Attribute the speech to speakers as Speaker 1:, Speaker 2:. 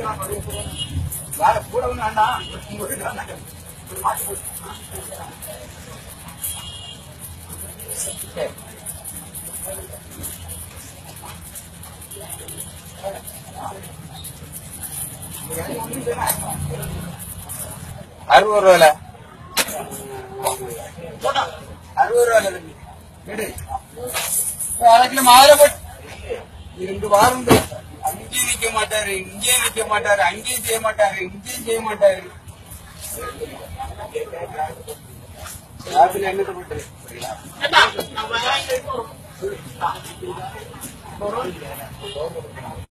Speaker 1: வேற கூட ஒண்ணு வேண்டா. ₹60 ₹60 அரை கிலோ மாலை போட்டு 2 வாரம் அங்கேயும் நிக்க மாட்டாரு, இங்கேயும் நிக்க மாட்டாரு, அங்கேயும் செய்ய மாட்டாரு, இங்கேயும் செய்ய மாட்டாரு. என்ன